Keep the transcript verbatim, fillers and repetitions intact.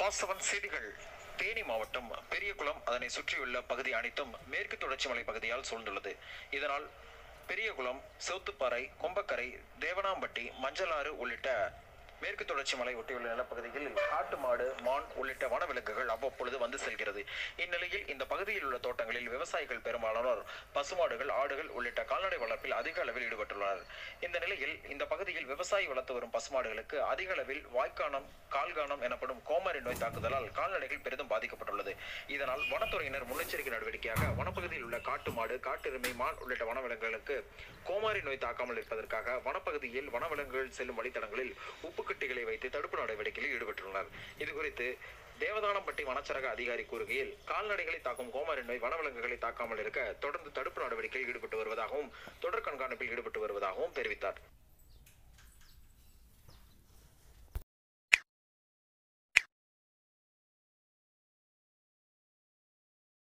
வாசவன் செய்திகள். தேனி மாவட்டம் பெரியகுளம் அதனை சுற்றியுள்ள பகுதி அனைத்தும் மேற்கு தொடர்ச்சி மலை பகுதியால் சூழ்ந்துள்ளது. இதனால் பெரியகுளம், சோத்துப்பாறை, கொம்பக்கரை, தேவனாம்பட்டி, மஞ்சளாறு உள்ளிட்ட மேற்கு தொடர்ச்சி மலை ஒட்டியுள்ள நிலப்பகுதியில் காட்டு மாடு, மான் உள்ளிட்ட வனவிலங்குகள் அவ்வப்பொழுது வந்து செல்கிறது. இந்நிலையில் இந்த பகுதியில் உள்ள தோட்டங்களில் விவசாயிகள் பெரும்பாலானோர் பசுமாடுகள், ஆடுகள் உள்ளிட்ட கால்நடை வளர்ப்பில் அதிக அளவில் ஈடுபட்டுள்ளனர். இந்த நிலையில் இந்த பகுதியில் விவசாயி வளர்த்து வரும் பசுமாடுகளுக்கு அதிக அளவில் வாய்க்கானம், கால்கானம் எனப்படும் கோமாரி நோய் தாக்குதலால் கால்நடைகள் பெரிதும் பாதிக்கப்பட்டுள்ளது. இதனால் வனத்துறையினர் முன்னெச்சரிக்கை நடவடிக்கையாக வனப்பகுதியில் உள்ள காட்டு மாடு, காட்டெருமை, மான் உள்ளிட்ட வனவிலங்குகளுக்கு கோமாரி நோய் தாக்காமல் இருப்பதற்காக வனப்பகுதியில் வனவிலங்குகள் செல்லும் வழித்தடங்களில் உப்பு கட்டிகளை வைத்து தடுப்பு நடவடிக்கையில் ஈடுபட்டுள்ளனர். இதுகுறித்து தேவதானம்பட்டி வனச்சரக அதிகாரி கூறுகையில், கால்நடைகளை தாக்கும் கோமாரி நோய் வனவிலங்குகளை தாக்காமல் இருக்க தொடர்ந்து தடுப்பு நடவடிக்கையில் ஈடுபட்டு வருவதாகவும் தொடர் கண்காணிப்பில் ஈடுபட்டு வருவதாகவும் தெரிவித்தார்.